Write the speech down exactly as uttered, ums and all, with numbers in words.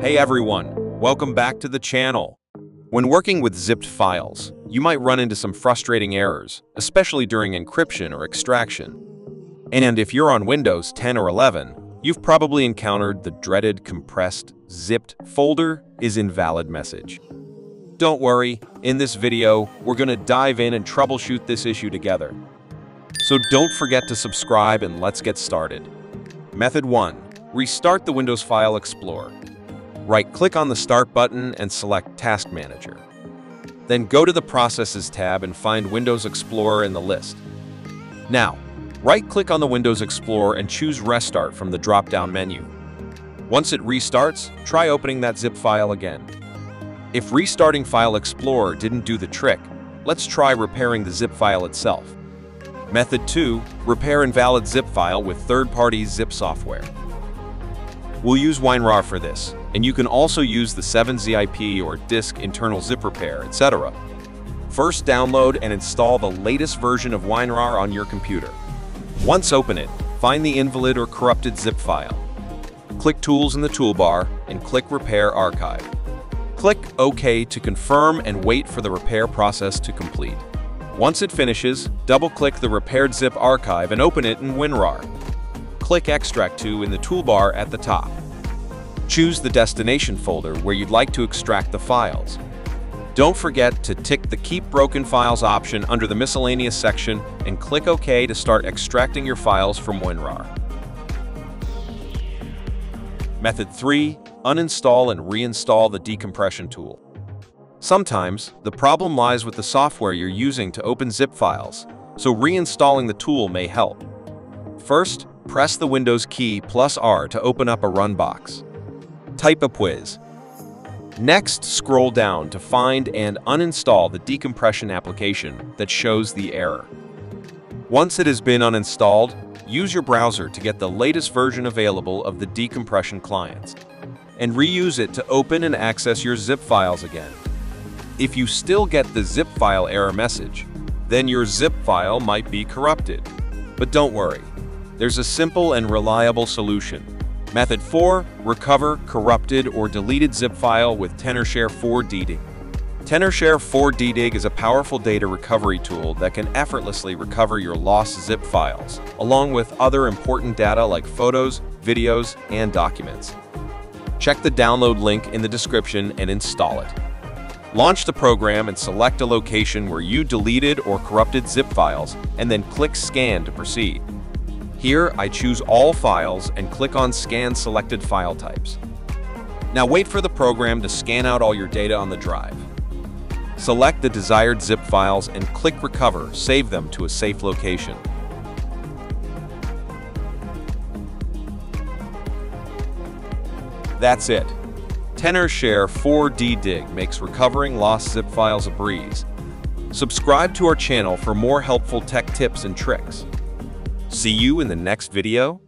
Hey everyone, welcome back to the channel. When working with zipped files, you might run into some frustrating errors, especially during encryption or extraction. And if you're on Windows ten or eleven, you've probably encountered the dreaded compressed, zipped folder is invalid message. Don't worry, in this video, we're going to dive in and troubleshoot this issue together. So don't forget to subscribe and let's get started. Method one. Restart the Windows File Explorer. Right-click on the Start button and select Task Manager. Then go to the Processes tab and find Windows Explorer in the list. Now, right-click on the Windows Explorer and choose Restart from the drop-down menu. Once it restarts, try opening that zip file again. If restarting File Explorer didn't do the trick, let's try repairing the zip file itself. Method two. Repair invalid zip file with third-party zip software. We'll use WinRAR for this, and you can also use the seven zip or disk internal zip repair, et cetera. First, download and install the latest version of WinRAR on your computer. Once open it, find the invalid or corrupted zip file. Click Tools in the toolbar and click Repair Archive. Click OK to confirm and wait for the repair process to complete. Once it finishes, double-click the repaired zip archive and open it in WinRAR. Click Extract to in the toolbar at the top. Choose the destination folder where you'd like to extract the files. Don't forget to tick the Keep Broken Files option under the Miscellaneous section and click OK to start extracting your files from WinRAR. Method three. Uninstall and reinstall the Decompression tool. Sometimes, the problem lies with the software you're using to open zip files, so reinstalling the tool may help. First, press the Windows key plus R to open up a run box. Type a quiz. Next, scroll down to find and uninstall the Decompression application that shows the error. Once it has been uninstalled, use your browser to get the latest version available of the Decompression clients, and reuse it to open and access your zip files again. If you still get the zip file error message, then your zip file might be corrupted. But don't worry, there's a simple and reliable solution. Method four. Recover corrupted or deleted zip file with Tenorshare four D dig. Tenorshare four D dig is a powerful data recovery tool that can effortlessly recover your lost zip files, along with other important data like photos, videos, and documents. Check the download link in the description and install it. Launch the program and select a location where you deleted or corrupted zip files, and then click Scan to proceed. Here, I choose all files and click on Scan selected file types. Now wait for the program to scan out all your data on the drive. Select the desired zip files and click Recover, save them to a safe location. That's it. Tenorshare four D dig makes recovering lost zip files a breeze. Subscribe to our channel for more helpful tech tips and tricks. See you in the next video.